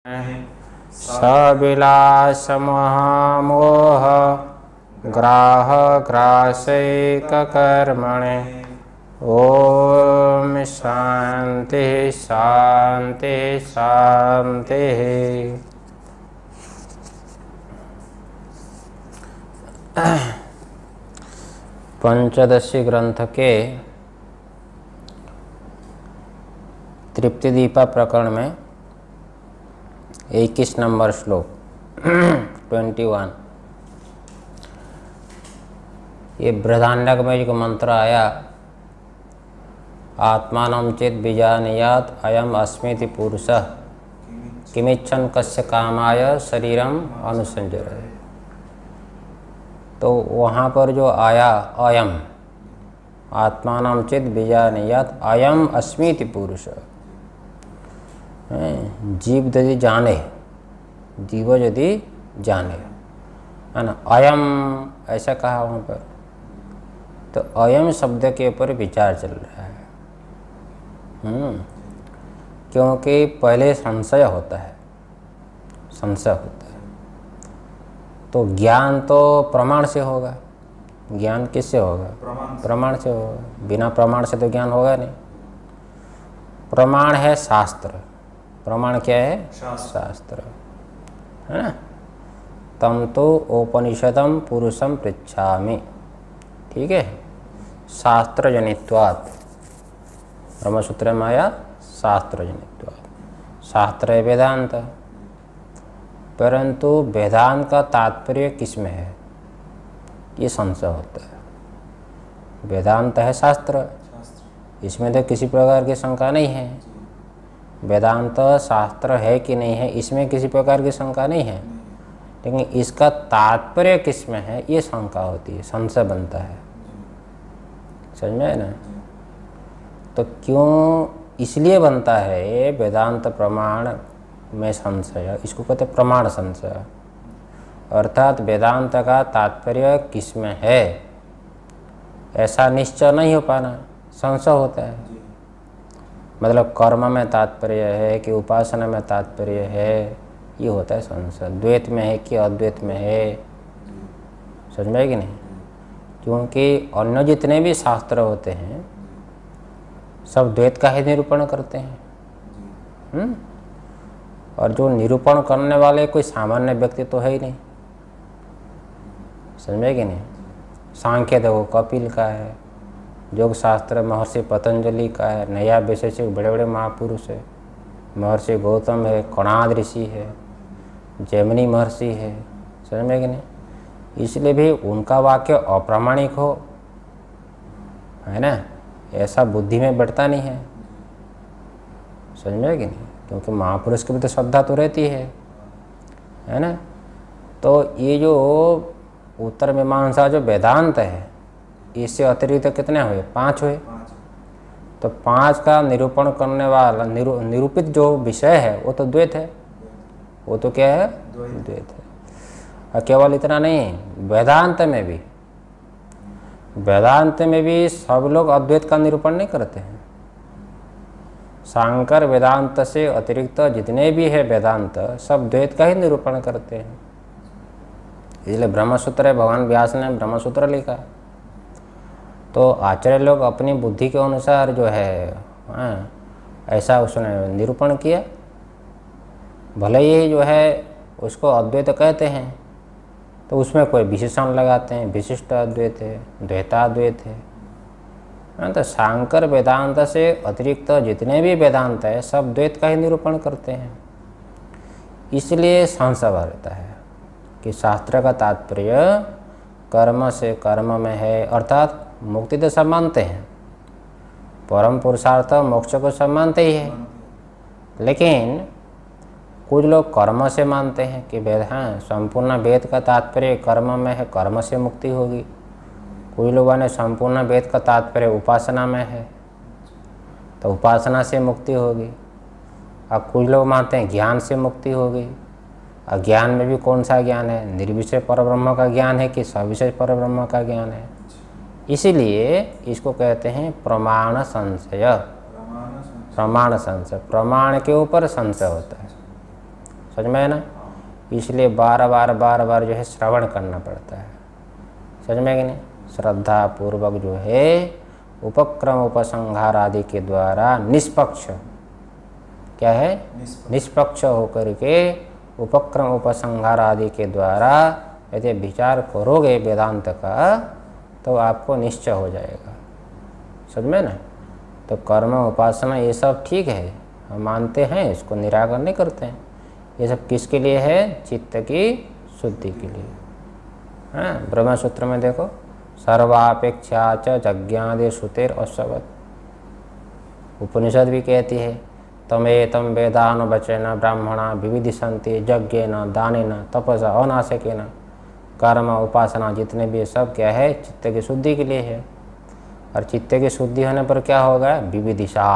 सविलासमहामोह ग्राह ग्रासैककर्मणे। ओम शांति शांति शांति। पंचदशी ग्रंथ के तृप्ति दीपा प्रकरण में 21 नंबर श्लोक 21। ये बृहदारण्यक में जो मंत्र आया, आत्मानं चेत् बीजानीयात् अयम अस्मीति पुरुषः किमिच्छन् कस्य कामाय शरीरम अनुसंजरे। तो वहाँ पर जो आया अयम, आत्मानं चेत् बीजानीयात् अयम अस्मीति पुरुषः, जीव यदि जाने, जीव यदि जाने, है ना, अयम ऐसा कहा वहाँ पर। तो अयम शब्द के ऊपर विचार चल रहा है। क्योंकि पहले संशय होता है, संशय होता है। तो ज्ञान तो प्रमाण से होगा। ज्ञान किससे होगा? प्रमाण से होगा। बिना प्रमाण से तो ज्ञान होगा नहीं। प्रमाण है शास्त्र। प्रमाण क्या है? शास्त्र, है ना। तम तो उपनिषदम पुरुषम पृच्छामि, ठीक है। शास्त्र जनित्वात्, ब्रह्मसूत्र में आया शास्त्र जनित्वात्। शास्त्र है वेदांत, परंतु वेदांत का तात्पर्य किस में है, ये संशय होता है। वेदांत है शास्त्र, इसमें तो किसी प्रकार की शंका नहीं है। वेदांत शास्त्र है कि नहीं है, इसमें किसी प्रकार की शंका नहीं है। लेकिन इसका तात्पर्य किस में है, ये शंका होती है, संशय बनता है। समझ में है ना। तो क्यों इसलिए बनता है ये वेदांत प्रमाण में संशय, इसको कहते हैं प्रमाण संशय। अर्थात वेदांत का तात्पर्य किस में है ऐसा निश्चय नहीं हो पाना, संशय होता है। मतलब कर्म में तात्पर्य है कि उपासना में तात्पर्य है, ये होता है संशय। द्वैत में है कि अद्वैत में है, समझ में है कि नहीं। क्योंकि अन्य जितने भी शास्त्र होते हैं सब द्वैत का ही निरूपण करते हैं। और जो निरूपण करने वाले कोई सामान्य व्यक्ति तो है ही नहीं, समझ में है कि नहीं। सांख्य देखो कपिल का है, योग शास्त्र महर्षि पतंजलि का है, नया वैशेषिक बड़े बड़े महापुरुष है, महर्षि गौतम है, कणाद ऋषि है, जैमिनी महर्षि है, समझ में कि नहीं। इसलिए भी उनका वाक्य अप्रामाणिक हो, है ना, ऐसा बुद्धि में बैठता नहीं है, समझ में कि नहीं। क्योंकि महापुरुष की भी तो श्रद्धा तो रहती है ना। तो ये जो उत्तर मीमांसा जो वेदांत है, इससे अतिरिक्त कितने हुए? 5 हुए। तो 5 का निरूपण करने वाला निरूपित जो विषय है वो तो द्वैत है। वो तो क्या है? द्वैत है। और केवल इतना नहीं, वेदांत में भी सब लोग अद्वैत का निरूपण नहीं करते हैं। शांकर वेदांत से अतिरिक्त जितने भी है वेदांत, सब द्वैत का ही निरूपण करते हैं। इसलिए ब्रह्मसूत्र है, भगवान व्यास ने ब्रह्मसूत्र लिखा। तो आचार्य लोग अपनी बुद्धि के अनुसार जो है ऐसा उसने निरूपण किया। भले ही जो है उसको अद्वैत कहते हैं, तो उसमें कोई विशेषण लगाते हैं, विशिष्ट अद्वैत है, द्वैताद्वैत है। तो शांकर वेदांत से अतिरिक्त जितने भी वेदांत है सब द्वैत का ही निरूपण करते हैं। इसलिए संशय रहता है कि शास्त्र का तात्पर्य कर्म से कर्म में है, अर्थात मुक्ति तो सब मानते हैं, परम पुरुषार्थ मोक्ष को सब मानते ही है। लेकिन कुछ लोग कर्म से मानते हैं कि वेद, हाँ, संपूर्ण वेद का तात्पर्य कर्म में है, कर्म से मुक्ति होगी। कुछ लोगों ने संपूर्ण वेद का तात्पर्य उपासना में है, तो उपासना से मुक्ति होगी। अब कुछ लोग मानते हैं ज्ञान से मुक्ति होगी। और ज्ञान में भी कौन सा ज्ञान है? निर्विषय परब्रह्म का ज्ञान है कि सविषय परब्रह्म का ज्ञान है। इसीलिए इसको कहते हैं प्रमाण संशय। प्रमाण संशय, प्रमाण के ऊपर संशय होता है। समझ में है ना। इसलिए बार बार जो है श्रवण करना पड़ता है, समझ में कि नहीं। श्रद्धा पूर्वक जो है उपक्रम उपसंहार आदि के द्वारा निष्पक्ष, क्या है, निष्पक्ष होकर के उपक्रम उपसंहार आदि के द्वारा यदि विचार करोगे वेदांत का तो आपको निश्चय हो जाएगा, समझ में ना। तो कर्म उपासना ये सब ठीक है, हम मानते हैं, इसको निराकरण नहीं करते हैं। ये सब किसके लिए है, चित्त की शुद्धि के लिए। हाँ, ब्रह्मसूत्र में देखो, सर्वापेक्षा च जज्ञादि श्रुतेर अश्वत, उपनिषद भी कहती है तमेतम वेदानुवचन ब्राह्मणा विविधिशन्ति यज्ञेन दानेन तपसा अनाशकेन। कर्म उपासना जितने भी सब क्या है, चित्त की शुद्धि के लिए है। और चित्त की शुद्धि होने पर क्या होगा, विविदिशा,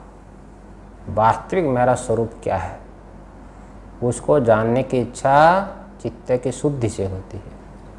वास्तविक मेरा स्वरूप क्या है उसको जानने की इच्छा चित्त की शुद्धि से होती है।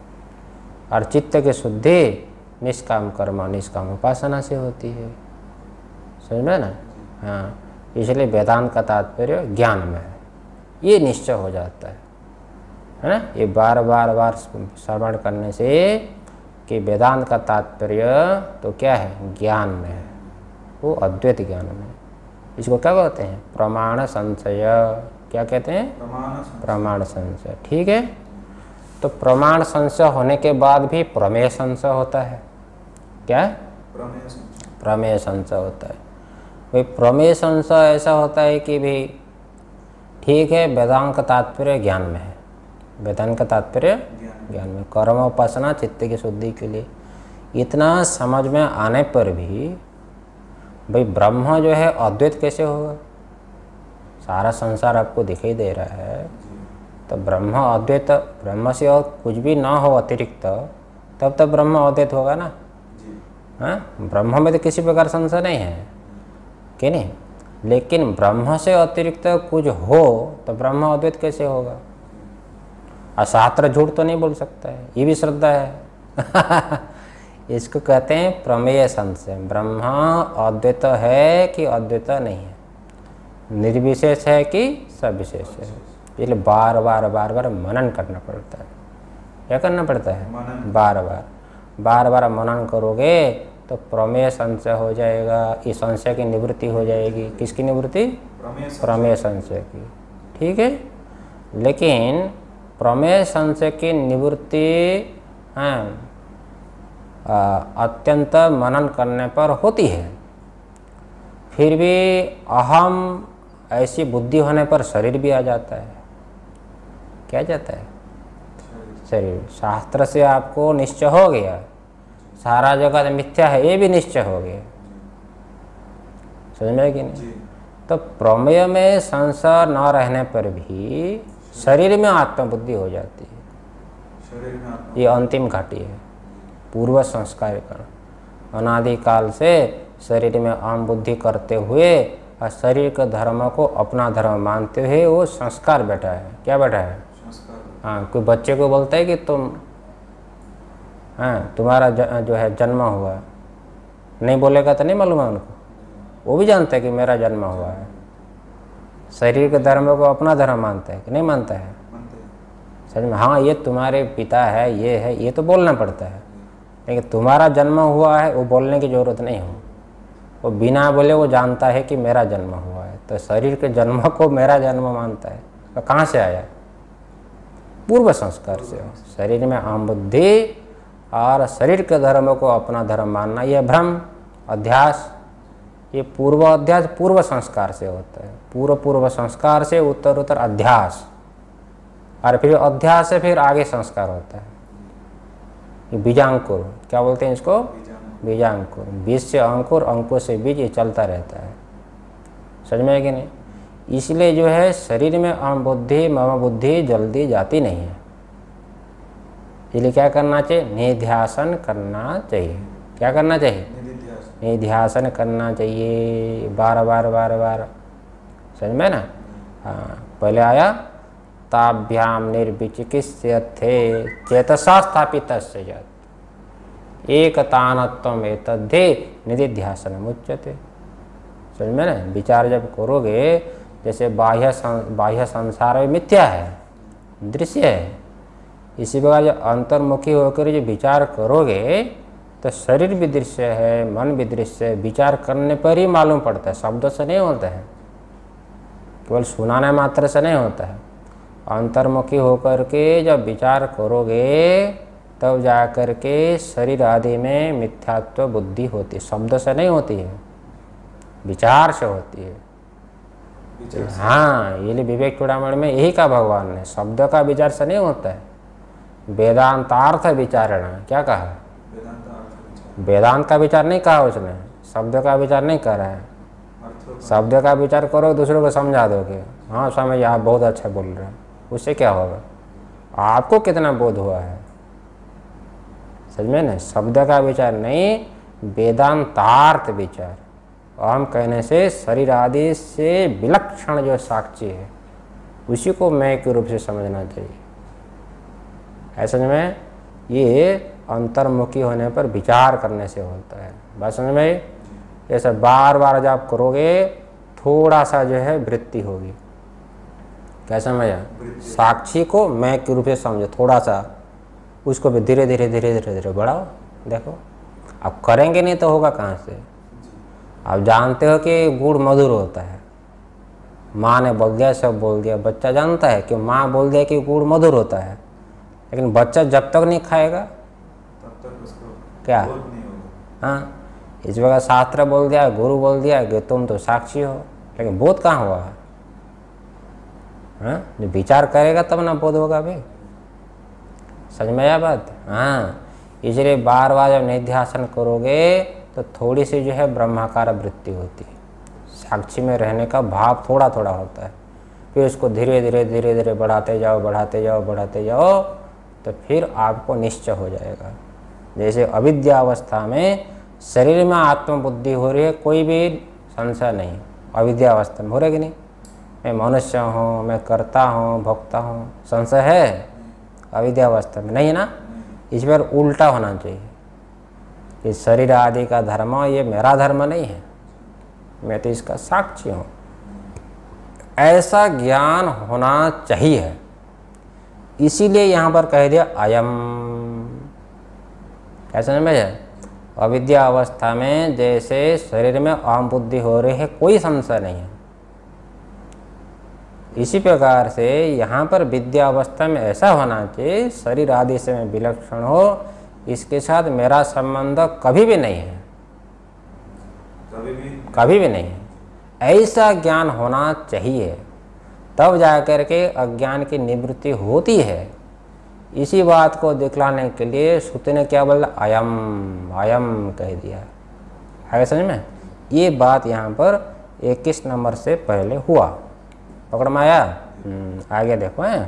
और चित्त की शुद्धि निष्काम कर्म निष्काम उपासना से होती है, समझ में ना। हाँ, इसलिए वेदांत का तात्पर्य ज्ञान में है, ये निश्चय हो जाता है ना। ये बार बार श्रवण करने से कि वेदांत का तात्पर्य तो क्या है, ज्ञान में है, वो अद्वैत ज्ञान में। इसको क्या कहते हैं, प्रमाण संशय। क्या कहते हैं, प्रमाण संशय। ठीक है, तो प्रमाण संशय होने के बाद भी प्रमेय संशय होता है। क्या, प्रमेय संशय होता है। भाई प्रमेय संशय ऐसा होता है कि भाई ठीक है, वेदांत का तात्पर्य ज्ञान में है, वेदांत का तात्पर्य ज्ञान में, कर्म उपासना चित्त की शुद्धि के लिए। इतना समझ में आने पर भी भाई ब्रह्म जो है अद्वैत कैसे होगा, सारा संसार आपको दिखाई दे रहा है, तो ब्रह्म अद्वैत, ब्रह्म से और कुछ भी ना हो अतिरिक्त, तब तक ब्रह्म अद्वैत होगा ना। हाँ, ब्रह्म में तो किसी प्रकार संशय नहीं है कि नहीं, लेकिन ब्रह्म से अतिरिक्त कुछ हो तो ब्रह्म अद्वैत कैसे होगा। अशास्त्र झूठ तो नहीं बोल सकता है, ये भी श्रद्धा है। इसको कहते हैं प्रमेय संशय। ब्रह्म अद्वैत है कि अद्वैत नहीं है, निर्विशेष है कि सविशेष है। इसलिए बार बार मनन करना पड़ता है। क्या करना पड़ता है, बार बार मनन करोगे तो प्रमेय संशय हो जाएगा। इस संशय की निवृत्ति हो जाएगी। किसकी निवृत्ति, प्रमेय संशय की। ठीक है, लेकिन प्रमेय संशय की निवृत्ति अत्यंत मनन करने पर होती है। फिर भी अहम ऐसी बुद्धि होने पर शरीर भी आ जाता है। क्या जाता है, शरीर। शास्त्र से आपको निश्चय हो गया सारा जगत मिथ्या है, ये भी निश्चय हो गया, समझ में कि नहीं। तो प्रमेय में संशय न रहने पर भी शरीर में आत्मबुद्धि हो जाती है। ये अंतिम घाटी है, पूर्व संस्कार कारण। अनादिकाल से शरीर में अहम बुद्धि करते हुए और शरीर के धर्म को अपना धर्म मानते हुए वो संस्कार बैठा है। क्या बैठा है, हाँ। कोई बच्चे को बोलता है कि तुम, हाँ, तुम्हारा जो है जन्म हुआ, नहीं बोलेगा तो नहीं मालूम है उनको, वो भी जानता है कि मेरा जन्म हुआ है। शरीर के धर्म को अपना धर्म मानता है कि नहीं मानता है, समझ में। हाँ, ये तुम्हारे पिता है, ये है, ये तो बोलना पड़ता है, लेकिन तुम्हारा जन्म हुआ है वो बोलने की ज़रूरत नहीं हो। वो बिना बोले वो जानता है कि मेरा जन्म हुआ है। तो शरीर के जन्म को मेरा जन्म मानता है, तो कहाँ से आया, पूर्व संस्कार से। शरीर में अहम बुद्धि और शरीर के धर्म को अपना धर्म मानना, यह भ्रम अध्यास, ये पूर्व अध्यास पूर्व संस्कार से होता है। पूर्व संस्कार से उत्तर अध्यास, और फिर अध्यास से फिर आगे संस्कार होता है। ये बीजांकुर, क्या बोलते हैं इसको, बीजांकुर। बीज से अंकुर, अंकुर से बीज, ये चलता रहता है, समझ में है कि नहीं। इसलिए जो है शरीर में अहम बुद्धि मम बुद्धि जल्दी जाती नहीं है। इसलिए क्या करना चाहिए, निध्यासन करना चाहिए। क्या करना चाहिए, निध्यासन करना चाहिए, बार बार, समझ में ना। हाँ, पहले आया ताभ्याम निर्विचिकित्स्यते चेतसा स्थापित एकतानत्वम एतद्धि निधिध्यासन मुच्यते। समझ में ना। विचार जब करोगे जैसे बाह्य संसार मिथ्या है, दृश्य है, इसी प्रकार जब अंतर्मुखी होकर जो विचार करोगे तो शरीर भी दृश्य है, मन भी दृश्य है, विचार करने पर ही मालूम पड़ता है, शब्दों से नहीं होता है, केवल सुनाने मात्र से नहीं होता है। अंतर्मुखी होकर के जब विचार करोगे तब जाकर के शरीर आदि में मिथ्यात्व बुद्धि होती है, शब्द से नहीं होती है, विचार से होती है। हाँ, ये विवेक चूड़ामणि में यही कहा भगवान ने, शब्द का विचार से नहीं होता है, वेदांतार्थ विचारणा। क्या कहा? वेदांत का विचार नहीं कहा उसने, शब्द का विचार नहीं कर रहा है। शब्द का विचार करो दूसरों को समझा दोगे, हाँ स्वामी आप बहुत अच्छा बोल रहे हैं, उससे क्या होगा? आपको कितना बोध हुआ है? समझ में ना? शब्द का विचार नहीं, वेदांतार्थ विचार। अहम कहने से शरीर आदि से विलक्षण जो साक्षी है उसी को मैं के रूप से समझना चाहिए। ऐसा में ये अंतर्मुखी होने पर विचार करने से होता है। बात समझ में? जैसे बार बार जब आप करोगे थोड़ा सा जो है वृत्ति होगी। कैसा समझा? साक्षी को मैं के रूप से समझो, थोड़ा सा उसको भी धीरे धीरे धीरे धीरे धीरे बढ़ाओ। देखो अब करेंगे नहीं तो होगा कहाँ से? आप जानते हो कि गुड़ मधुर होता है, माँ ने बोल दिया सब बोल दिया, बच्चा जानता है कि माँ बोल दिया कि गुड़ मधुर होता है, लेकिन बच्चा जब तक नहीं खाएगा तब तक उसको क्या? हाँ, इस जगह शास्त्र बोल दिया, गुरु बोल दिया कि तुम तो साक्षी हो, लेकिन बोध कहाँ हुआ? हाँ, जो विचार करेगा तब ना बोध होगा भाई। समझ में आया बात? हाँ, इसलिए बार बार जब निध्यासन करोगे तो थोड़ी सी जो है ब्रह्माकार वृत्ति होती है, साक्षी में रहने का भाव थोड़ा थोड़ा होता है। फिर उसको धीरे धीरे धीरे धीरे बढ़ाते जाओ बढ़ाते जाओ बढ़ाते जाओ तो फिर आपको निश्चय हो जाएगा। जैसे अविद्या अवस्था में शरीर में आत्मबुद्धि हो रही है, कोई भी संशय नहीं, अविद्या अवस्था में हो रही कि नहीं? मैं मनुष्य हूँ, मैं करता हूँ, भोगता हूँ, संशय है अविद्या अवस्था में? नहीं है ना? इस बार उल्टा होना चाहिए कि शरीर आदि का धर्म ये मेरा धर्म नहीं है, मैं तो इसका साक्षी हूँ, ऐसा ज्ञान होना चाहिए। इसीलिए यहाँ पर कह दिया अयम। कैसा समझ में? अविद्या अवस्था में जैसे शरीर में अहम बुद्धि हो रही है, कोई संशय नहीं है, इसी प्रकार से यहाँ पर विद्या अवस्था में ऐसा होना चाहिए शरीर आदि से मैं विलक्षण हो, इसके साथ मेरा संबंध कभी भी नहीं है, कभी भी नहीं है, ऐसा ज्ञान होना चाहिए। तब जाकर के अज्ञान की निवृत्ति होती है। इसी बात को दिखलाने के लिए श्रुति ने क्या बोला? अयम, अयम कह दिया। है समझ में? ये बात यहाँ पर 21 नंबर से पहले हुआ, पकड़ में आया? आगे देखो हैं।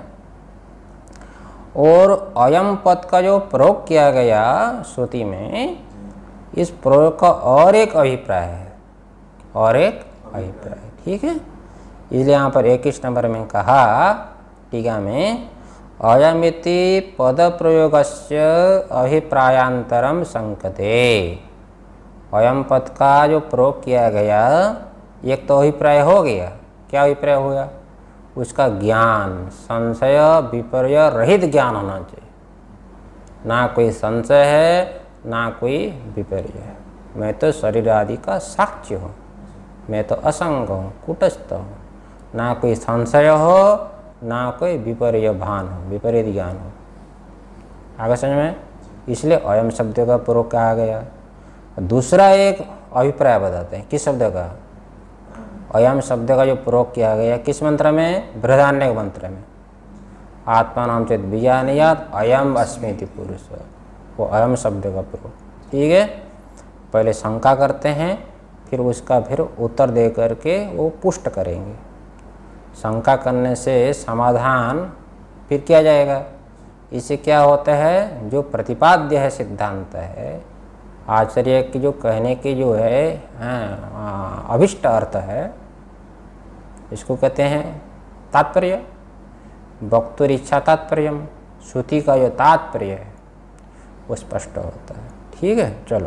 और अयम पद का जो प्रयोग किया गया श्रुति में, इस प्रयोग का और एक अभिप्राय है, और एक अभिप्राय, ठीक है? इसलिए यहाँ पर 21 नंबर में कहा टीका में, अयमिति पद प्रयोगस्य अभिप्रायांतरम संकते। अयम पद का जो प्रयोग किया गया, एक तो अभिप्राय हो गया। क्या अभिप्राय हुआ? उसका ज्ञान, संशय विपर्य रहित ज्ञान होना चाहिए, ना कोई संशय है ना कोई विपर्य है। मैं तो शरीर आदि का साक्षी हूँ, मैं तो असंग हूँ, कूटस्थ हूँ, ना कोई संशय हो ना कोई विपर्य भान हो, विपरीत ज्ञान हो। आगे समझ में? इसलिए अयम शब्द का प्रयोग कहा गया। दूसरा एक अभिप्राय बताते हैं, किस शब्द का? अयम शब्द का जो प्रयोग किया गया किस मंत्र में? बृहदारण्यक मंत्र में, आत्मा नाम चेत बीजानियात अयम अस्मिति पुरुष, वो अयम शब्द का प्रयोग। ठीक है, पहले शंका करते हैं, फिर उसका फिर उत्तर दे करके वो पुष्ट करेंगे। शंका करने से समाधान फिर किया जाएगा। इससे क्या होता है? जो प्रतिपाद्य है सिद्धांत है, आचार्य की जो कहने की जो है अभिष्ट अर्थ है, इसको कहते हैं तात्पर्य, वक्तुर इच्छा तात्पर्यम। श्रुति का जो तात्पर्य है वो स्पष्ट होता है। ठीक है, चलो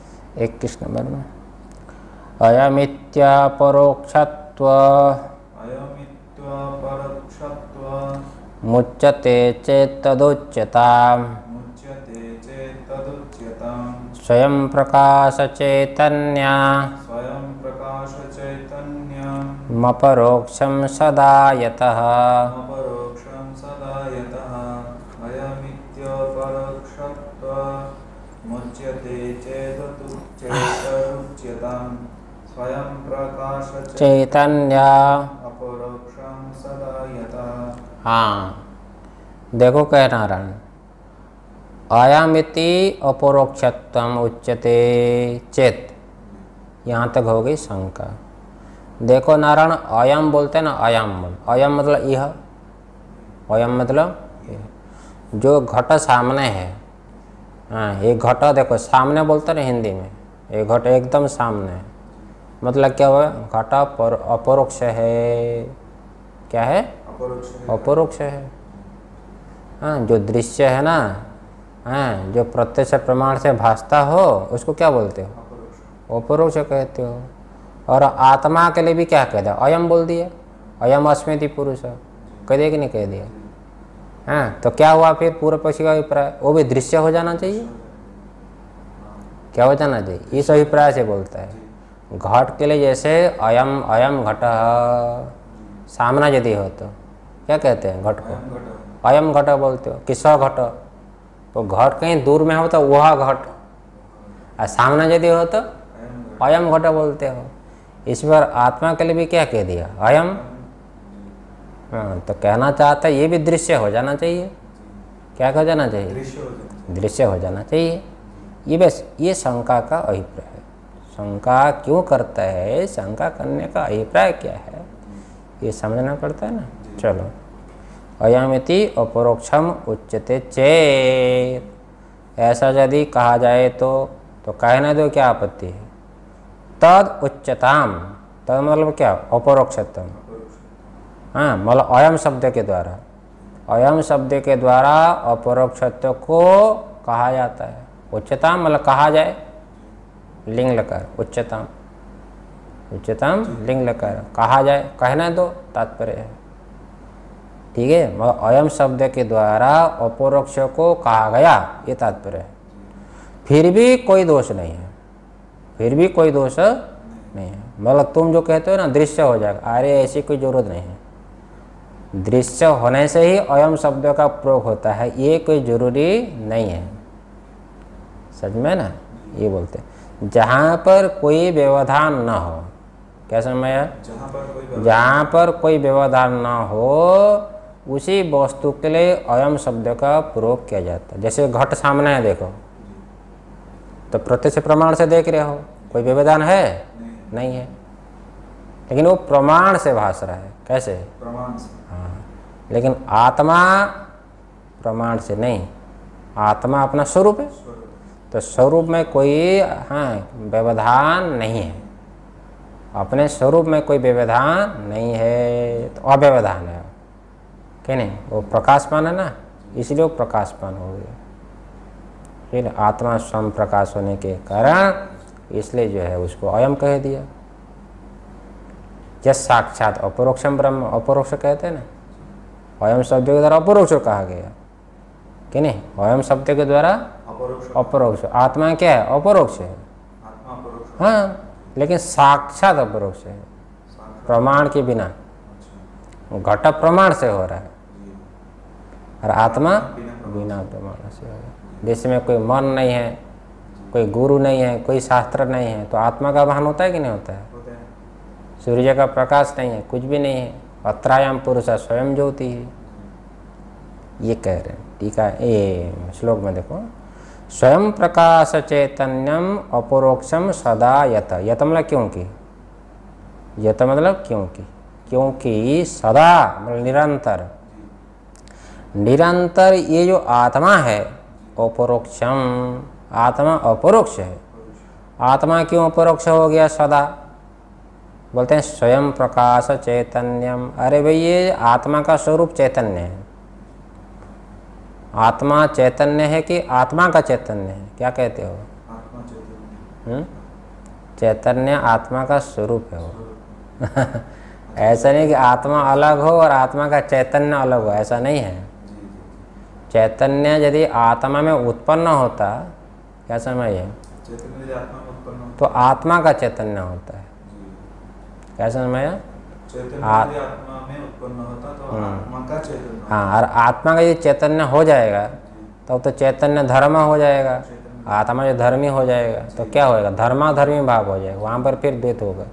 21 नंबर में, अयमित्या परोक्षत्व अपरोक्षत्व मुच्यते चेत्तदुच्यताम् मुच्यते चेत्तदुच्यताम् स्वयं प्रकाश चैतन्य स्वयं प्रकाश चैतन्यम् मपरोक्षं सदा यतः अपरोक्षं सदा यतः अयमित्यपरोक्षत्वम् मुच्यते चेत्तदुच्यताम् स्वयं प्रकाश चैतन्य। अपरोक्षं सदा यतः। हाँ, देखो कह नारायण, आयामिति अपरोक्षत्वम उच्यते चेत, यहाँ तक हो गई शंका। देखो नारायण, आयाम बोलते हैं ना, आयाम मतलब यह, आयाम मतलब यह। जो घट सामने है, हाँ, ये घट देखो सामने बोलते हैं ना हिंदी में, ये घट एकदम सामने है, मतलब क्या हुआ, घट अपरोक्ष है। क्या है? अपरोक्ष है। हाँ, जो दृश्य है ना, हाँ, जो प्रत्यक्ष प्रमाण से भासता हो उसको क्या बोलते हो? अपरोक्ष कहते हो। और आत्मा के लिए भी क्या कह दिया? अयम बोल दिया, अयम अस्मिति पुरुष, कह दिया कि नहीं कह दिया? हाँ, तो क्या हुआ फिर पूर्व पक्षी का अभिप्राय? वो भी दृश्य हो जाना चाहिए। क्या हो जाना चाहिए? इस अभिप्राय से बोलता है। घट के लिए जैसे अयम अयम घट सामना यदि हो तो क्या कहते हैं घट को? अयम घट बोलते हो। किसका घट? तो घट कहीं दूर में हो तो वह घट, और सामना यदि हो तो अयम घट बोलते हो। इस पर आत्मा के लिए भी क्या कह दिया? अयम। हाँ, तो कहना चाहता है ये भी दृश्य हो जाना चाहिए। क्या हो जाना चाहिए? दृश्य हो जाना चाहिए। ये बस ये शंका का अभिप्राय है। शंका क्यों करता है, शंका करने का अभिप्राय क्या है, ये समझना पड़ता है ना। चलो, अयमिति अपरोक्षम उच्यते चेत, ऐसा यदि कहा जाए तो कहने दो, क्या आपत्ति है? तद उच्चताम, तद मतलब क्या? अपरोक्षतम। हाँ, मतलब अयम शब्द के द्वारा, अयम शब्द के द्वारा अपरोक्षत्व को कहा जाता है। उच्चताम मतलब कहा जाए, लिंग लकार, उच्चताम, उच्चताम लिंग लकार, कहा जाए, कहना दो, तात्पर्य है। ठीक है, मतलब अयम शब्द के द्वारा अपरोक्ष को कहा गया, ये तात्पर्य है। फिर भी कोई दोष नहीं है, फिर भी कोई दोष नहीं है। मतलब तुम जो कहते हो ना दृश्य हो जाएगा, अरे ऐसी कोई जरूरत नहीं है। दृश्य होने से ही अयम शब्द का प्रयोग होता है, ये कोई जरूरी नहीं है। सच में ना, ये बोलते हैं जहाँ पर कोई व्यवधान न हो। क्या समझ? जहाँ पर कोई व्यवधान न हो उसी वस्तु के लिए अयम शब्द का प्रयोग किया जाता है। जैसे घट सामने है, देखो तो प्रत्यक्ष प्रमाण से देख रहे हो, कोई व्यवधान है? नहीं है, लेकिन वो प्रमाण से भास रहा है। कैसे? प्रमाण से। हाँ, लेकिन आत्मा प्रमाण से नहीं, आत्मा अपना स्वरूप है, तो स्वरूप में कोई हाँ व्यवधान नहीं है। अपने स्वरूप में कोई व्यवधान नहीं है, तो अव्यवधान है। क्या नहीं? वो प्रकाशमान है ना, इसलिए वो प्रकाशमान हो गया। फिर आत्मा स्वयं प्रकाश होने के कारण इसलिए जो है उसको अयम कह दिया। यह साक्षात अपरोक्षम ब्रह्म, अपरोक्ष कहते हैं ना, अयम शब्द के द्वारा अपरोक्ष कहा गया कि नहीं? अयम शब्द के द्वारा अपरोक्ष। आत्मा क्या है? अपरोक्ष है। हाँ, लेकिन साक्षात अपरोक्ष है, प्रमाण के बिना। घट प्रमाण से हो रहा है और आत्मा बिना प्रमाण से हो रहा है। जिसमें कोई मन नहीं है, कोई गुरु नहीं है, कोई शास्त्र नहीं है, तो आत्मा का भान होता है कि नहीं होता है? सूर्य का प्रकाश नहीं है, कुछ भी नहीं है। अत्रायाम पुरुष स्वयं ज्योति है, ये कह रहे हैं। ठीक है, ये श्लोक में देखो, स्वयं प्रकाश चैतन्यम अपरोक्षम सदा यत। यत मतलब क्योंकि, यत मतलब क्योंकि, क्योंकि सदा मतलब निरंतर, निरंतर ये जो आत्मा है अपरोक्षम, आत्मा अपरोक्ष है। आत्मा क्यों अपरोक्ष हो गया सदा? बोलते हैं स्वयं प्रकाश चैतन्यम। अरे भाई, ये आत्मा का स्वरूप चैतन्य है। आत्मा चैतन्य है कि आत्मा का चैतन्य है? क्या कहते हो? आत्मा चैतन्य। चैतन्य आत्मा का स्वरूप है वो। ऐसा नहीं कि आत्मा अलग हो और आत्मा का चैतन्य अलग हो, ऐसा नहीं है। चैतन्य यदि आत्मा में उत्पन्न होता, क्या समझिए, चैतन्य यदि आत्मा में उत्पन्न होता तो आत्मा का चैतन्य होता है। क्या समझ, चैतन्य यदि आत्मा में उत्पन्न होता तो आत्मा का चैतन्य। हाँ, और आत्मा का यदि चैतन्य हो जाएगा तब तो चैतन्य धर्म हो जाएगा, आत्मा जो धर्मी हो जाएगा तो क्या होएगा, धर्माधर्मी भाव हो जाएगा, वहाँ पर फिर द्वैत होगा।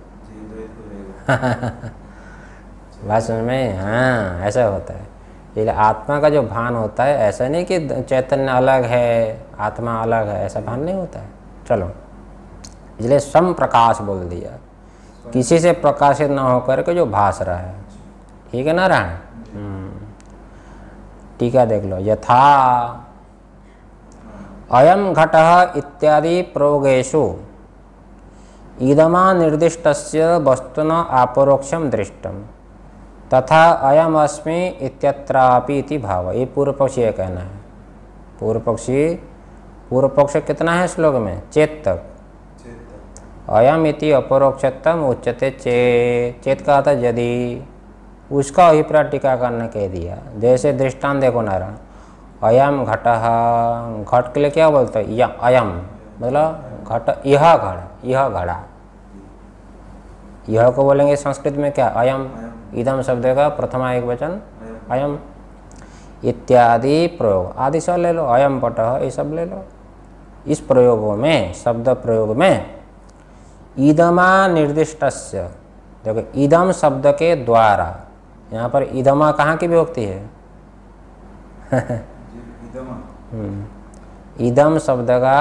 बात समझ में? हाँ, ऐसा होता है। इसलिए आत्मा का जो भान होता है, ऐसा नहीं कि चैतन्य अलग है आत्मा अलग है, ऐसा भान नहीं होता है। चलो, इसलिए सम प्रकाश बोल दिया, किसी से प्रकाशित न होकर के जो भास रहा है। ठीक है ना नारायण? टीका देख लो। यथा अयम घटः इत्यादि प्रयोगेषु इदमा निर्दिष्टस्य वस्तुना अपरोक्षम दृष्टम तथा अयम अस्मि इत्यत्रापि इति भाव। ये पूर्व पक्षी का कहना है। पूर्व पक्ष कितना है श्लोक में? चेत तक। अयम इति अपरोक्षतम उच्यते चेत का था यदि, उसका अभिप्राय टीकाकार ने कह दिया। जैसे दृष्टांत देखो नारायण, अयम घटः, घट के लिए क्या बोलते हैं? या अयम मतलब घट, यह घड़ा। यह को बोलेंगे संस्कृत में क्या? अयम। इदम शब्द का प्रथमा एक वचन अयम। इत्यादि प्रयोग, आदि सब ले लो, अयम पटः ये सब ले लो। इस प्रयोगों में, शब्द प्रयोग में इदमा निर्दिष्टस्य, देखो इदम शब्द के द्वारा, यहाँ पर इदमा कहाँ की विभक्ति है? इदम शब्द का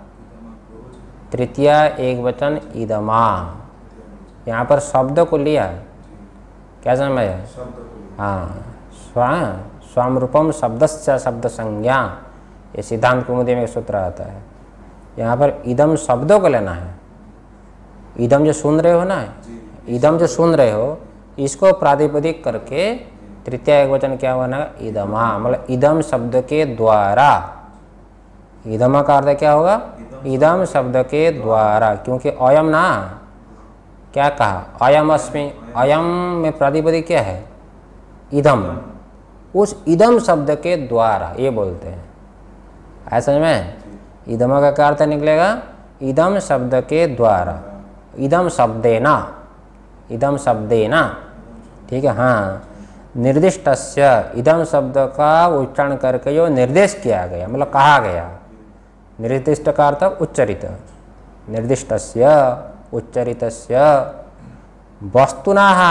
तृतीय एक वचन इदमा, यहाँ पर शब्द को लिया। क्या समझ है? हाँ, स्वाम रूपम शब्दस्य शब्द संज्ञा, ये सिद्धांत कौमुदी में एक सूत्र आता है। यहाँ पर इदम शब्दों को लेना है। इदम जो सुन रहे हो ना, इदम जो सुन रहे हो, इसको प्रातिपदिक करके तृतीय एक वचन क्या बना? इदमा, मतलब इदम शब्द के द्वारा। इदमा का अर्थ क्या होगा? इदम शब्द के द्वारा, क्योंकि अयम ना, क्या कहा? अयम अस्मि, अयम में प्रातिपदिक क्या है? इदम। उस इदम शब्द के द्वारा ये बोलते हैं। ऐसा में इदमा का क्या अर्थ निकलेगा? इदम शब्द के द्वारा, इदम शब्देना, इदम शब्देना। ठीक है, हाँ। निर्दिष्टस्य, इदम शब्द का उच्चारण करके जो निर्देश किया गया, मतलब कहा गया। निर्दिष्ट का अर्थ उच्चरित, निर्दिष्टस्य उच्चरितस्य वस्तुनः,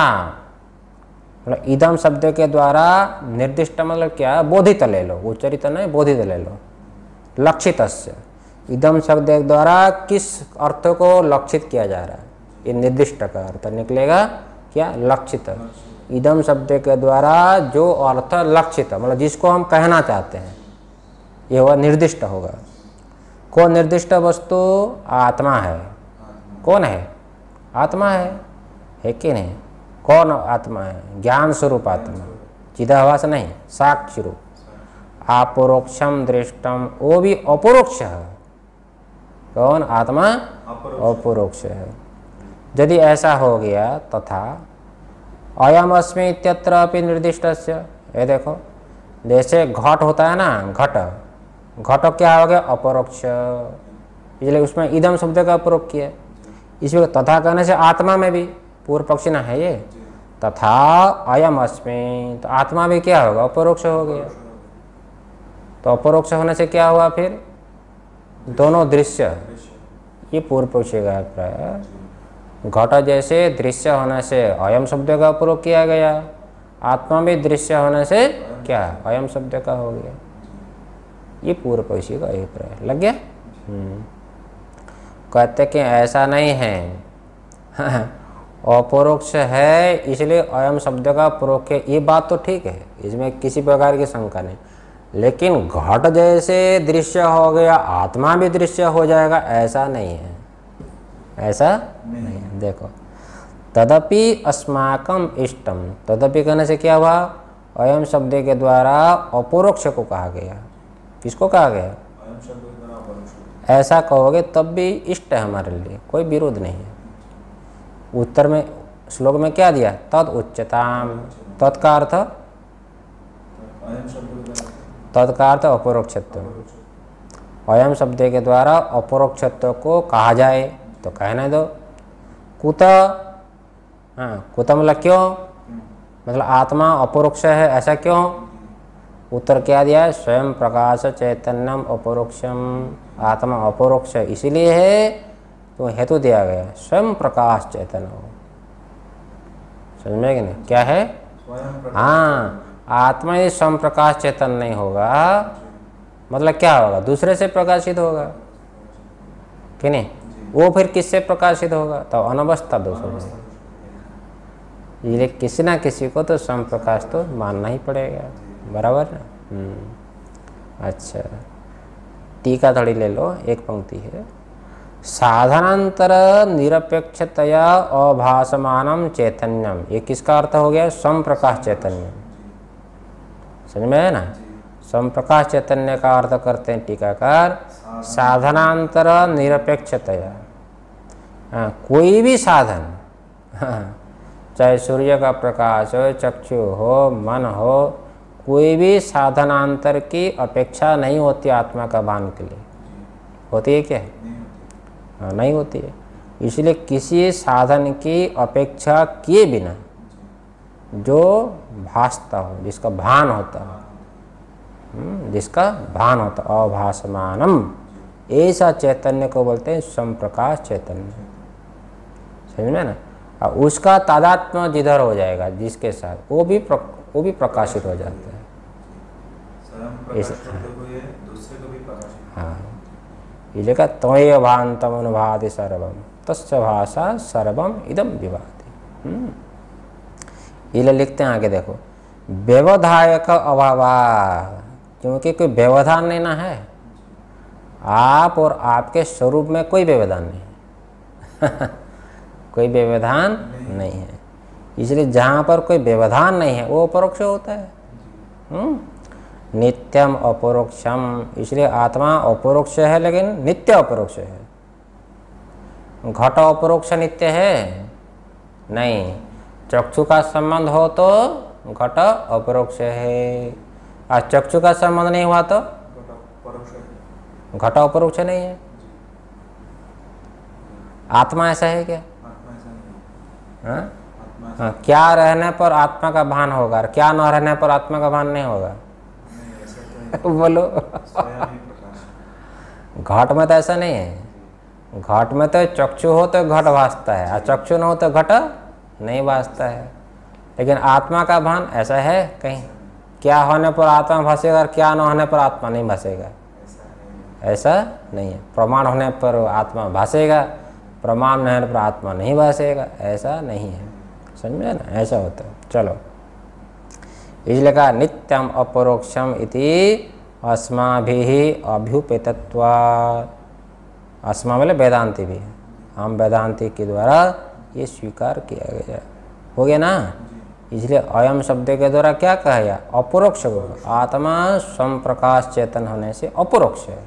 मतलब इदम शब्द के द्वारा निर्दिष्ट मतलब क्या? बोधित ले लो, उच्चरित नहीं, बोधित ले लो। लक्षितस्य, इदम शब्द के द्वारा किस अर्थ को लक्षित किया जा रहा है, ये निर्दिष्ट का अर्थ निकलेगा क्या? लक्षित। इदम शब्द के द्वारा जो अर्थ लक्षित, मतलब जिसको हम कहना चाहते हैं, ये वह निर्दिष्ट होगा। कौन निर्दिष्ट वस्तु? आत्मा है। कौन है? आत्मा है कि नहीं? कौन आत्मा है? ज्ञान स्वरूप आत्मा, चिदाभास नहीं, साक्षी रूप। अपरोक्षम दृष्टम, वो भी अपरोक्ष है। कौन? आत्मा अपरोक्ष है। यदि ऐसा हो गया तथा अयम अस्मि इत्यत्र अपि निर्दिष्टस्य, ये देखो जैसे घट होता है ना, घट क्या हो गया? अपरोक्ष, इसलिए उसमें इदम शब्द का प्रयोग किया। इसमें तथा कहने से आत्मा में भी पूर्व पक्षी ना है ये, तथा अयम अस्मि, तो आत्मा भी क्या होगा? अपरोक्ष हो गया। तो अपरोक्ष होने से क्या हुआ फिर? दोनों दृश्य। ये पूर्व पक्षी का अभिप्राय। घट जैसे दृश्य होने से अयम शब्द का प्रयोग किया गया, आत्मा भी दृश्य होने से क्या? अयम शब्द का हो गया। ये पूर्व पक्षी का अभिप्राय लग गया। कहते कि ऐसा नहीं है, अपरोक्ष है इसलिए अयम शब्द का प्रयोग है। ये बात तो ठीक है, इसमें किसी प्रकार की शंका नहीं। लेकिन घट जैसे दृश्य हो गया, आत्मा भी दृश्य हो जाएगा, ऐसा नहीं है। ऐसा नहीं है। देखो, तदपि अस्माकम इष्टम, तदपि कहने से क्या हुआ? अयम शब्द के द्वारा अपरोक्ष को कहा गया। किसको कहा गया? ऐसा कहोगे तब भी इष्ट है हमारे लिए, कोई विरोध नहीं है। उत्तर में श्लोक में क्या दिया? तद उच्चताम। तत् का अर्थ, अयम शब्द तत् का अर्थ अपरोक्षत्व। अयम शब्द के द्वारा अपरोक्षत्व को कहा जाए तो कहने दो। कुत, हाँ, कुत मतलब क्यों, मतलब आत्मा अपरोक्ष है, ऐसा क्यों? उत्तर क्या दिया है? स्वयं प्रकाश चैतन्यम अपरोक्षम। आत्मा अपरोक्ष इसीलिए है तो हेतु दिया गया स्वयं प्रकाश चैतन्य हो। समझ में कि नहीं? क्या है? स्वयं हाँ, आत्मा यदि स्वयं प्रकाश चैतन्य नहीं होगा मतलब क्या होगा? दूसरे से प्रकाशित होगा कि नहीं? वो फिर किससे प्रकाशित होगा? तो अनवस्था दोष हो जाएगा। इसलिए किसी ना किसी को तो स्वयं प्रकाश तो मानना ही पड़ेगा, बराबर ना? अच्छा, टीका थोड़ी ले लो, एक पंक्ति है। साधनांतर निरपेक्षतया अभासमानम चैतन्यम, ये किसका अर्थ हो गया? स्वयं प्रकाश चैतन्य। समझ में है ना? स्वयं प्रकाश चैतन्य का अर्थ करते हैं टीकाकार साधनांतर निरपेक्षतया। हाँ, कोई भी साधन, हाँ, चाहे सूर्य का प्रकाश हो, चक्षु हो, मन हो, कोई भी साधनांतर की अपेक्षा नहीं होती आत्मा का भान के लिए। होती है क्या? हाँ, नहीं होती है। इसलिए किसी साधन की अपेक्षा किए बिना जो भासता हो, जिसका भान होता हो, जिसका भान होता, अभासमानम, ऐसा चैतन्य को बोलते हैं स्वयं प्रकाश चैतन्य। समझ में ना? और उसका तादात्म्य जिधर हो जाएगा जिसके साथ, वो भी प्रकाशित हो जाता है। हाँ, ये का त्वय भान्तम अनुभाति सर्वम तस्य भाषा सर्वम इदम विभाति। ये लिखते हैं आगे देखो, व्यवधायक अभावा, क्योंकि कोई व्यवधान नहीं ना है। आप और आपके स्वरूप में कोई व्यवधान नहीं कोई व्यवधान नहीं है। इसलिए जहाँ पर कोई व्यवधान नहीं है वो अपरोक्ष होता है। नित्यम अपरोक्षम, इसलिए आत्मा अपरोक्ष है लेकिन नित्य अपरोक्ष है। घट अपरोक्ष नित्य है नहीं। चक्षु का संबंध हो तो घट अपरोक्ष है, और चक्षु का संबंध नहीं हुआ तो घट अपरोक्ष नहीं है। आत्मा ऐसा है क्या? हाँ? हाँ, क्या रहने पर आत्मा का भान होगा और क्या न रहने पर आत्मा का भान नहीं होगा? बोलो घट में तो ऐसा नहीं है। घट में तो चक्षु हो तो घट भासता है, और चक्षु न हो तो घट नहीं भासता है। लेकिन आत्मा का भान ऐसा है कहीं? क्या होने पर आत्मा भासेगा और क्या न होने पर आत्मा नहीं भासेगा? ऐसा नहीं है। प्रमाण होने पर आत्मा भासेगा, प्रमाण नहीं होने पर आत्मा नहीं भासेगा, ऐसा नहीं है। समझे ना? ऐसा होता है। चलो, इसलिए कहा नित्यम अपरोक्षम इति अस्माभिः अभ्युपेतत्वात्। अस्मा मतलब वेदांति भी, हम वेदांति के द्वारा ये स्वीकार किया गया। हो गया ना? इसलिए अयम शब्द के द्वारा क्या कहा गया? अपरोक्ष को। आत्मा स्वयं प्रकाश चेतन होने से अपरोक्ष है।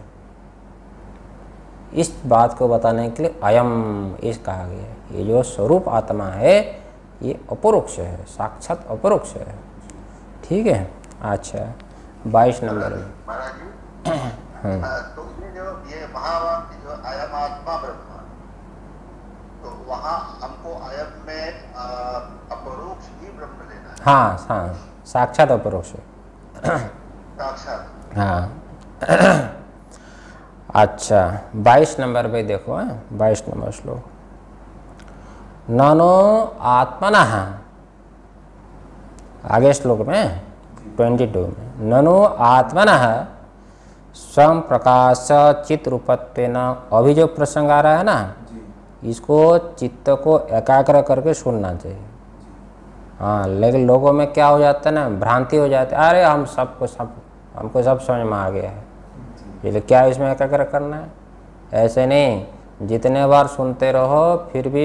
इस बात को बताने के लिए अयम इस कहा गया है। ये जो स्वरूप आत्मा है ये अपरोक्ष है, साक्षात अपरोक्ष है। ठीक है? अच्छा, 22 नंबर में तो ये महावाक्य जो अयम आत्मा ब्रह्म, तो वहाँ हमको अयम में अपरोक्ष ही ब्रह्म लेना है। हाँ हाँ, साक्षात अपरोक्ष साक्षात। हाँ अच्छा, 22 नंबर पे देखो, 22 नंबर श्लोक। ननो आत्मनः, आगे श्लोक में 22 में, ननो आत्मनः स्वयं प्रकाश चित्त रूपत्वेन। अभी जो प्रसंग आ रहा है ना, इसको चित्त को एकाग्र करके सुनना चाहिए। हाँ, लेकिन लोगों में क्या हो जाता है ना, भ्रांति हो जाती है। अरे हमको सब समझ में आ गया है, इसलिए क्या इसमें एकाग्र करना है? ऐसे नहीं, जितने बार सुनते रहो फिर भी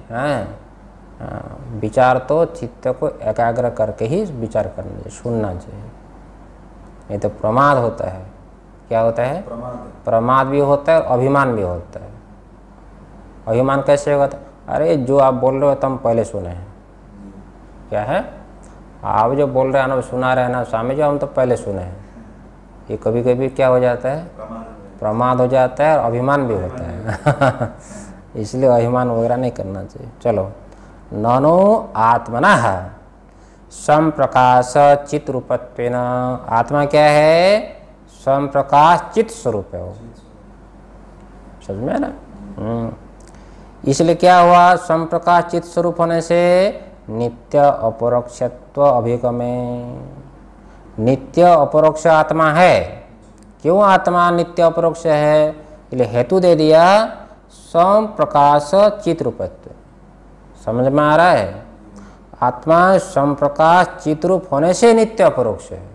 विचार तो चित्त को एकाग्र करके ही विचार करना चाहिए, सुनना चाहिए। नहीं तो प्रमाद होता है। क्या होता है? प्रमाद भी होता है और अभिमान भी होता है। अभिमान कैसे होगा? अरे जो आप बोल रहे हो तो हम पहले सुने हैं। क्या है? आप जो बोल रहे हैं ना, सुना रहे हैं ना स्वामी जी, हम तो पहले सुने हैं। ये कभी कभी क्या हो जाता है, प्रमाद हो जाता है और अभिमान भी होता है इसलिए अभिमान वगैरह नहीं करना चाहिए। चलो, ननो आत्मनः समप्रकाश चित रूपत्वेन, आत्मा क्या है? समप्रकाश चित स्वरूप है वो, समझ में ना? इसलिए क्या हुआ? समप्रकाश चित स्वरूप होने से नित्य अपरोक्षत्व अभिगमे, नित्य अपरोक्ष आत्मा है। क्यों आत्मा नित्य अपरोक्ष है? इसलिए हेतु दे दिया समप्रकाश चित रूपत्व। समझ में आ रहा है? आत्मा समप्रकाश चित्रूप होने से नित्य अपरोक्ष है।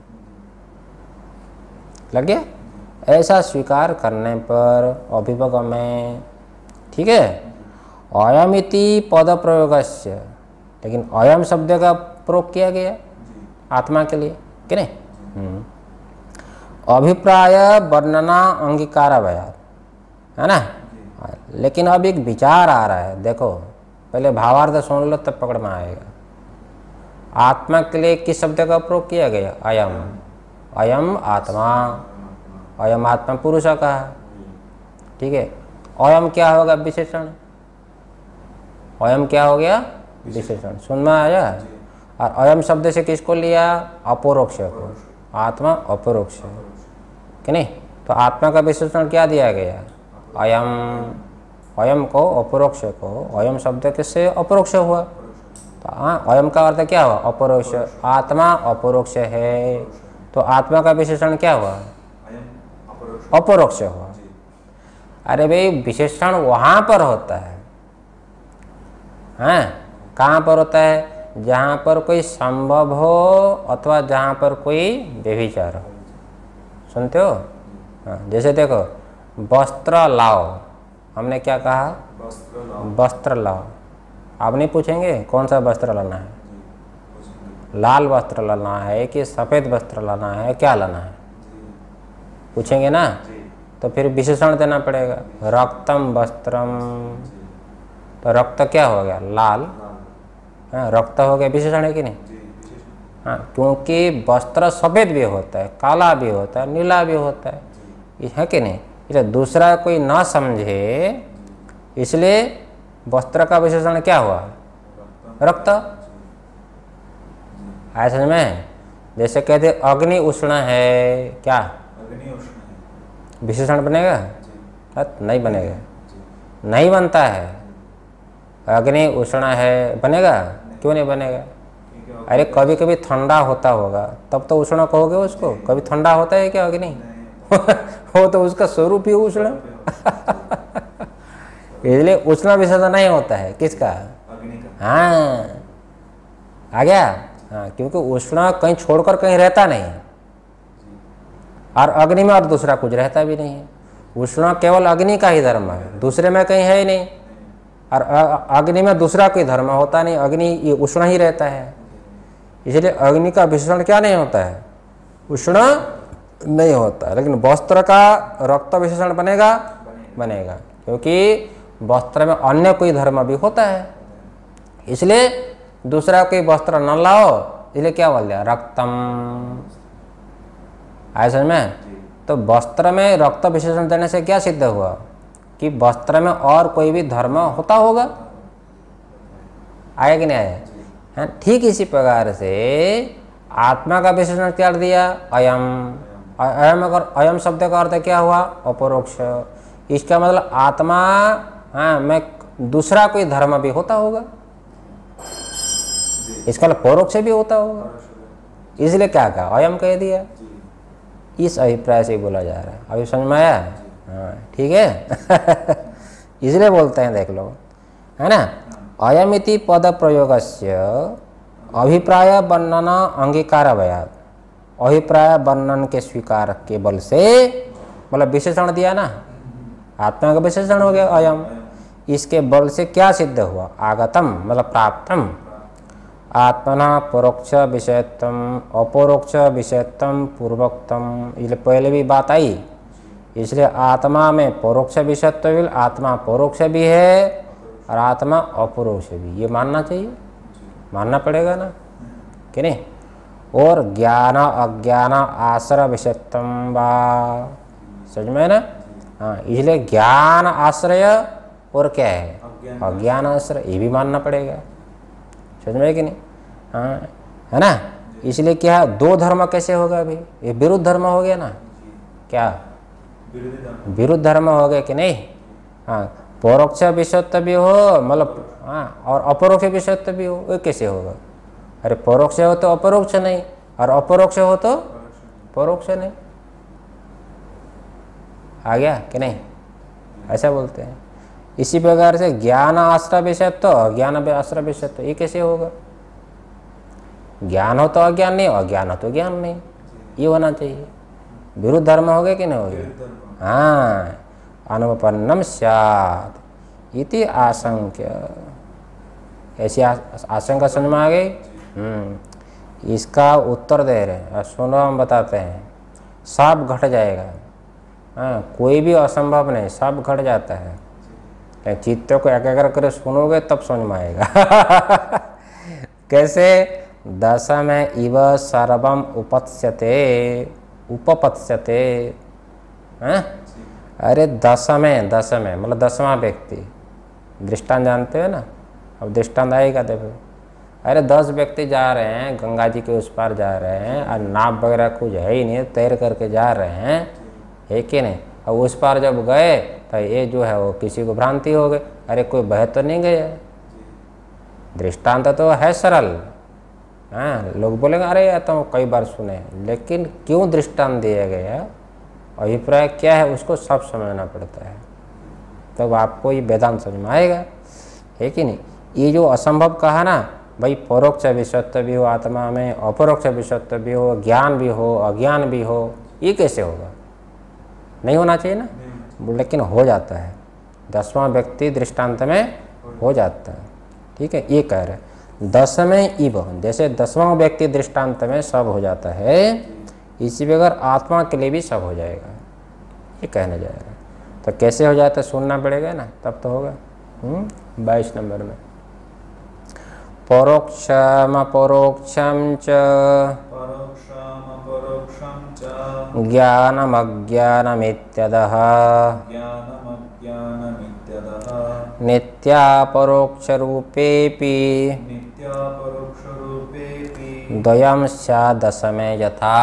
लग गया? ऐसा स्वीकार करने पर अभिगमे, ठीक है। अयमिति पद प्रयोगस्य, लेकिन अयम शब्द का प्रयोग किया गया आत्मा के लिए, कि नहीं? अभिप्राय वर्णना अंगीकार भया, है ना? लेकिन अब एक विचार आ रहा है, देखो पहले भावार्थ सुन लो तब पकड़ में आएगा। आत्मा के लिए किस शब्द का प्रयोग किया गया? अयम, अयम आत्मा, अयम आत्मा पुरुष का, ठीक है। अयम क्या होगा? विशेषण। अयम क्या हो गया? विशेषण। सुन में आया? और अयम शब्द से किसको लिया? अपरोक्ष को। आत्मा अपरोक्ष है, कि नहीं? तो आत्मा का विशेषण क्या दिया गया? अयम। अयम को, अपरोक्ष को, अयम शब्द किससे अपरोक्ष हुआ? तो हाँ, अयम का अर्थ क्या हुआ? अपरोक्ष। आत्मा अपरोक्ष है, तो आत्मा का विशेषण क्या हुआ? अपरोक्ष हुआ। अरे भाई, विशेषण वहां पर होता है, हैं? कहाँ पर होता है? जहाँ पर कोई संभव हो अथवा जहाँ पर कोई व्यभिचार हो। सुनते हो? हाँ, जैसे देखो, वस्त्र लाओ, हमने क्या कहा? वस्त्र लाओ। आप नहीं पूछेंगे कौन सा वस्त्र लाना है? लाल वस्त्र लाना है कि सफ़ेद वस्त्र लाना है, क्या लाना है? पूछेंगे ना? तो फिर विशेषण देना पड़ेगा, रक्तम वस्त्रम। तो रक्त क्या हो गया? लाल। हाँ, रक्त हो गया, विशेषण है कि नहीं? हाँ, क्योंकि वस्त्र सफ़ेद भी होता है, काला भी होता है, नीला भी होता है कि नहीं? इसलिए दूसरा कोई ना समझे, इसलिए वस्त्र का विशेषण क्या हुआ? रक्त। आया समझ में? जैसे कहते अग्नि उष्ण है, क्या विशेषण बनेगा? नहीं बनेगा, नहीं बनता है। अग्नि उष्ण है बनेगा? क्यों नहीं बनेगा? अरे कभी कभी ठंडा होता होगा तब तो उष्ण कहोगे उसको। कभी ठंडा होता है क्या अग्नि? हो तो उसका स्वरूप ही उष्ण इसलिए उष्ण विशेषण नहीं होता है। किसका? हाँ, आ गया? हाँ, क्योंकि उष्ण कहीं छोड़कर कहीं रहता नहीं है, और अग्नि में और दूसरा कुछ रहता भी नहीं है। उष्ण केवल अग्नि का ही धर्म है, दूसरे में कहीं है ही नहीं। और अग्नि में दूसरा कोई धर्म होता नहीं, अग्नि ये उष्ण ही रहता है। इसलिए अग्नि का विशेषण क्या नहीं होता है? उष्ण नहीं होता है। लेकिन वस्त्र का रक्त विशेषण बनेगा? बनेगा, क्योंकि वस्त्र में अन्य कोई धर्म भी होता है। इसलिए दूसरा कोई वस्त्र न लाओ, इसलिए क्या बोल दिया? रक्तम। आया समझ में? तो वस्त्र में रक्त विशेषण देने से क्या सिद्ध हुआ? कि वस्त्र में और कोई भी धर्म होता होगा। आया कि नहीं आया? है। ठीक इसी प्रकार से आत्मा का विशेषण क्या दिया? अयम। अयम, अगर अयम शब्द का अर्थ क्या हुआ? अपरोक्ष। इसका मतलब आत्मा, हाँ, में दूसरा कोई धर्म भी होता होगा, इसका मतलब परोक्ष भी होता होगा। इसलिए क्या कहा? अयम कह दिया। इस अभिप्राय से बोला जा रहा है। अभी समझ में आया? हाँ, ठीक है इसलिए बोलते हैं, देख लो, है ना? अयमिति पद प्रयोगस्य अभिप्राय वर्णन अंगीकार भयात्। अभिप्राय वर्णन के स्वीकार के बल से, मतलब विशेषण दिया ना, आत्मा का विशेषण हो गया अयम। इसके बल से क्या सिद्ध हुआ? आगतम, मतलब प्राप्तम। आत्मना परोक्ष विषयत्वम अपरोक्ष विषयत्वम पूर्वोक्तम। इसलिए पहले भी बात आई, इसलिए आत्मा में परोक्ष विषयत्व, आत्मा परोक्ष भी है और आत्मा अपरोक्ष भी, ये मानना चाहिए, मानना पड़ेगा ना कि नहीं। और ज्ञान अज्ञान आश्रय विषयत्वम वा, समझ में ना। हाँ, इसलिए ज्ञान आश्रय और क्या है अज्ञान आश्रय, ये भी मानना पड़ेगा, समझ में कि नहीं। हाँ, है ना। इसलिए क्या दो धर्म कैसे होगा अभी, ये विरुद्ध धर्म हो गया ना, क्या विरुद्ध धर्म हो गया कि नहीं। हाँ, परोक्ष विषयत्व भी हो मतलब, हाँ, और अपरोक्ष विषयत्व भी हो, ये कैसे होगा। अरे परोक्ष हो तो अपरोक्ष नहीं, और अपरोक्ष हो तो परोक्ष नहीं, आ गया कि नहीं, ऐसा बोलते हैं। इसी प्रकार से ज्ञान आश्रय विषयत्व अज्ञान आश्रय विषयत्व, ये कैसे होगा। ज्ञान हो तो अज्ञान नहीं, अज्ञान हो तो ज्ञान नहीं, ये होना चाहिए। विरुद्ध धर्म हो गए कि नहीं हो गए। हाँ, अनुपन्नम स्यात् इति आशंक्य, ऐसी आशंका समझ में आ गई। इसका उत्तर दे रहे हैं, सुनो हम बताते हैं। सब घट जाएगा, हाँ, कोई भी असंभव नहीं, सब घट जाता है। चित्त को एकाग्र कर सुनोगे तब समझ में आएगा। कैसे, दशम इव सर्वम उपपत्स्यते, उपपत्स्यते, हैं। अरे दशमे मतलब 10वां व्यक्ति, दृष्टांत जानते हो ना, अब दृष्टांत आएगा देखो। अरे 10 व्यक्ति जा रहे हैं, गंगा जी के उस पार जा रहे हैं, और नाव वगैरह कुछ है ही नहीं, तैर करके जा रहे हैं, है कि नहीं। अब उस पार जब गए तो ये जो है वो किसी को भ्रांति हो गई, अरे कोई बह तो नहीं गया। दृष्टांत तो है सरल, हाँ, लोग बोलेंगे अरे ये तो कई बार सुने, लेकिन क्यों दृष्टांत दिया गया, अभिप्राय क्या है, उसको सब समझना पड़ता है, तब आपको ये वेदांत समझ में आएगा, है कि नहीं। ये जो असंभव कहा ना भाई, परोक्ष विषयत्व भी हो आत्मा में, अपरोक्ष विषयत्व भी हो, ज्ञान भी हो अज्ञान भी हो, ये कैसे होगा, नहीं होना चाहिए ना, लेकिन हो जाता है। 10वां व्यक्ति दृष्टांत में हो जाता है, ठीक है। ये कह रहे 10 में इव, जैसे 10वां व्यक्ति दृष्टांत में सब हो जाता है, इसी बगैर आत्मा के लिए भी सब हो जाएगा, ये कहने जा रहा है। तो कैसे हो जाता है सुनना पड़ेगा ना, तब तो होगा। 22 नंबर में परोक्षम अपरोक्षम च ज्ञानम अज्ञानमित्यदः नित्यापरोक्ष रूपेपि द्वयं स्यात् दशमे यथा,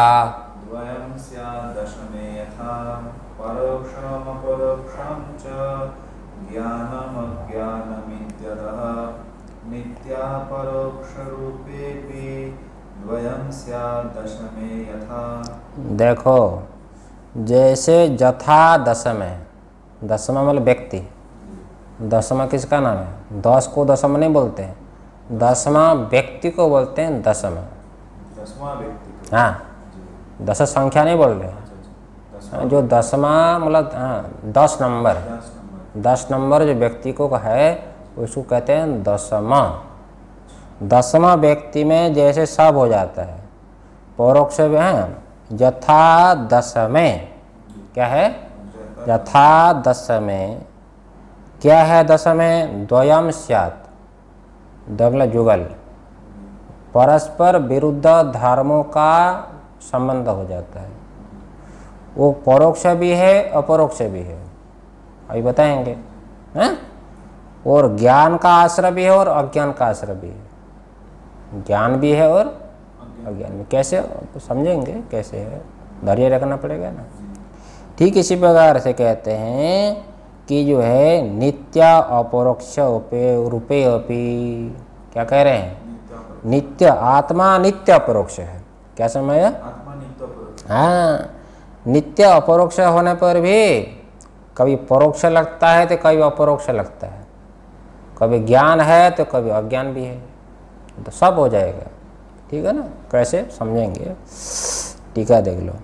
देखो जैसे जथा दशमे, दशमा मतलब व्यक्ति, दशमा किसका नाम है, 10 को दशमा नहीं बोलते हैं, 10वां व्यक्ति को बोलते हैं दशमा। 10वां व्यक्ति, हाँ, 10 संख्या नहीं बोल रहे, जो 10वां मतलब, हाँ, 10 नंबर, 10 नंबर जो व्यक्ति को है उसको कहते हैं दशमा। 10वां व्यक्ति में जैसे सब हो जाता है, परोक्ष में है यथा दशमे, क्या है यथा दशमे, क्या है दशमे, द्वयम स्यात्, दगला जुगल, परस्पर विरुद्ध धर्मों का संबंध हो जाता है। वो परोक्ष भी है अपरोक्ष भी है, अभी बताएंगे, हैं। और ज्ञान का आश्रय भी है और अज्ञान का आश्रय भी है, ज्ञान भी है और अज्ञान में, कैसे समझेंगे कैसे है, धैर्य रखना पड़ेगा ना। ठीक इसी प्रकार से कहते हैं कि जो है नित्य अपरोक्ष रूपे अपि, क्या कह रहे हैं, नित्य, आत्मा नित्य अपरोक्ष है, क्या समझ, आत्मा नित्य अपरोक्ष, हाँ, नित्य अपरोक्ष होने पर भी कभी परोक्ष लगता है तो कभी अपरोक्ष लगता है, कभी ज्ञान है तो कभी अज्ञान भी है, तो सब हो जाएगा, ठीक है ना। कैसे समझेंगे, टीका देख लो।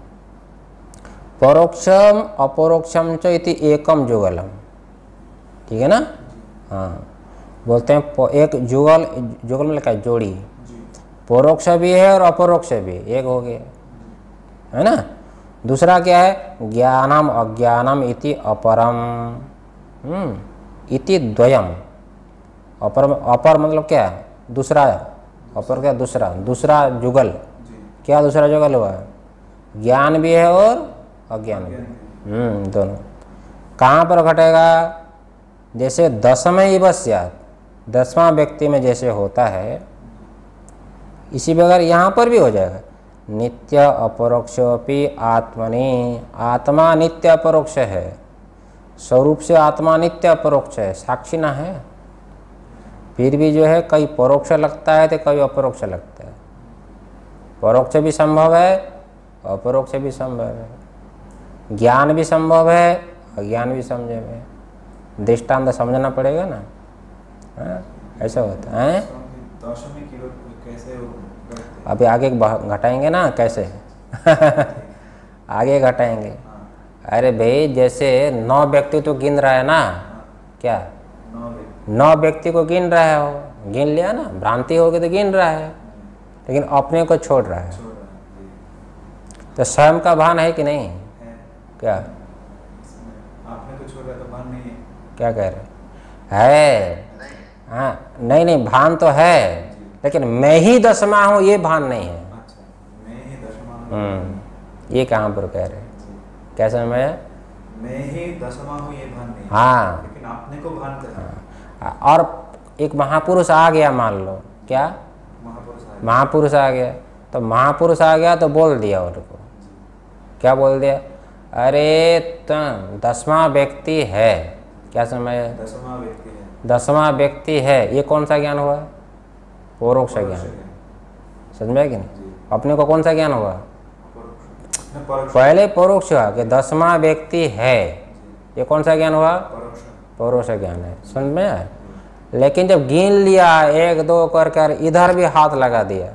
परोक्षम अपरोक्षम च इति एकम जुगलम, ठीक है ना। हाँ, बोलते हैं एक जुगल, जुगल में लिखा है जोड़ी, परोक्ष भी है और अपरोक्ष भी, एक हो गया, है ना। दूसरा क्या है, ज्ञानम अज्ञानम इति अपरम, इति द्वयम, अपर मतलब क्या है? दूसरा। अपर क्या? दूसरा। दूसरा जुगल। जी। क्या दूसरा जुगल हुआ? ज्ञान भी है और अज्ञान भी। दोनों। कहाँ पर घटेगा? जैसे दसमें ही बस्यात, 10वां व्यक्ति में जैसे होता है, इसी प्रकार यहाँ पर भी हो जाएगा। नित्य अपरोक्षोपि आत्मनि, आत्मा नित्य अपरोक्ष है, स्वरूप से आत्मा नित्य अपरोक्ष है, साक्षी ना है। फिर भी जो है कई परोक्ष लगता है तो कई अपरोक्ष लगता है। परोक्ष भी संभव है, अपरोक्ष भी संभव है, ज्ञान भी संभव है, अज्ञान भी संभव है। दृष्टांत समझना पड़ेगा ना। ऐसा होता है। दशमी की कैसे करते हैं? अभी आगे घटाएंगे ना कैसे। आगे घटाएंगे। अरे भाई जैसे 9 व्यक्ति तो गिन रहा है ना, क्या 9 व्यक्ति को गिन रहा हो, गिन लिया ना, भ्रांति हो गई तो गिन रहा है, लेकिन अपने को छोड़ रहा है। तो स्वयं का भान है कि नहीं? क्या आपने तो छोड़ा तो भान नहीं है। क्या कह रहे है? हाँ, नहीं भान तो है, लेकिन मैं ही 10वां हूँ ये भान नहीं है। अच्छा, मैं ही 10वां। ये कहाँ पर कह रहे? कैसे मैं ही 10वां हूँ ये भान नहीं। हाँ, लेकिन आपने को भान कर। और एक महापुरुष आ गया, मान लो, क्या महापुरुष आ गया, तो महापुरुष आ गया तो बोल दिया उनको, क्या बोल दिया? अरे तुम 10वां व्यक्ति है, क्या समझ? 10वां व्यक्ति है। 10वां व्यक्ति है, ये कौन सा ज्ञान हुआ? परोक्ष ज्ञान। समझ में कि नहीं? अपने को कौन सा ज्ञान हुआ? पहले परोक्ष हुआ कि 10वां व्यक्ति है, ये कौन सा ज्ञान हुआ? परोक्ष ज्ञान है। समझ में आया? लेकिन जब गिन लिया 1 2 कर इधर भी हाथ लगा दिया,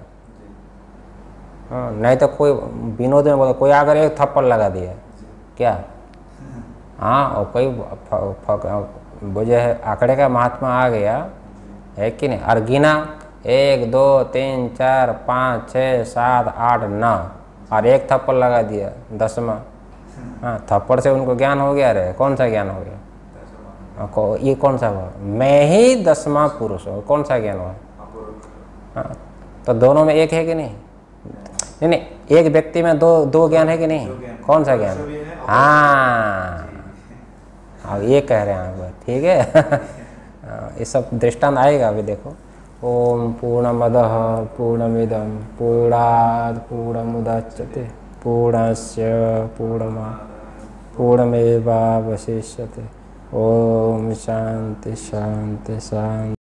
नहीं तो कोई विनोद में बोला, कोई आकर एक थप्पड़ लगा दिया, क्या? हाँ, और कोई बुझे है आंकड़े का महात्मा आ गया है कि नहीं, और गिना 1 2 3 4 5 6 7 8 9 और एक थप्पड़ लगा दिया 10वां। हाँ, थप्पड़ से उनको ज्ञान हो गया। रे कौन सा ज्ञान हो गया? ये कौन सा हुआ? मैं ही 10वां पुरुष हूँ, कौन सा ज्ञान हुआ? हाँ, तो दोनों में एक है कि नहीं? नहीं, एक व्यक्ति में दो ज्ञान है कि नहीं? कौन सा ज्ञान? हाँ, अब ये कह रहे हैं आप, ठीक है। ये सब दृष्टांत आएगा अभी, देखो। ओम पूर्णमदः पूर्णमिदं पूर्णात् पूर्णमुदच्यते पूर्णस्य पूर्णमेवावशिष्यते। ओम शांति शांति शांति।